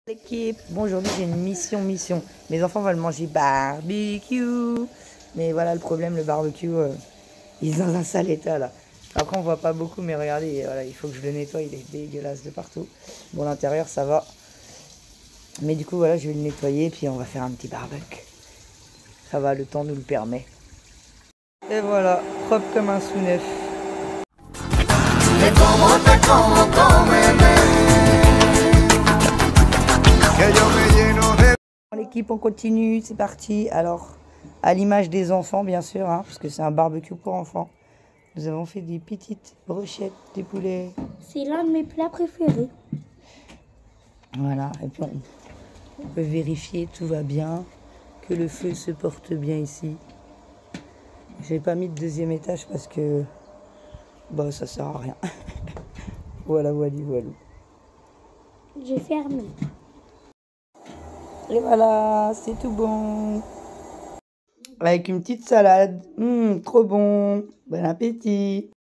L'équipe, bon aujourd'hui j'ai une mission. Mes enfants veulent manger barbecue. Mais voilà le problème, le barbecue, il est dans un sale état là. Après on voit pas beaucoup mais regardez, voilà, il faut que je le nettoie, il est dégueulasse de partout. Bon l'intérieur ça va. Mais du coup voilà je vais le nettoyer puis on va faire un petit barbecue. Ça va, le temps nous le permet. Et voilà, propre comme un sous neuf. L'équipe, on continue, c'est parti. Alors, à l'image des enfants, bien sûr, hein, parce que c'est un barbecue pour enfants. Nous avons fait des petites brochettes, des poulets. C'est l'un de mes plats préférés. Voilà, et puis on peut vérifier, tout va bien, que le feu se porte bien ici. J'ai pas mis de deuxième étage parce que bah ça sert à rien. Voilà. J'ai fermé. Et voilà, c'est tout bon. Avec une petite salade. Trop bon. Bon appétit.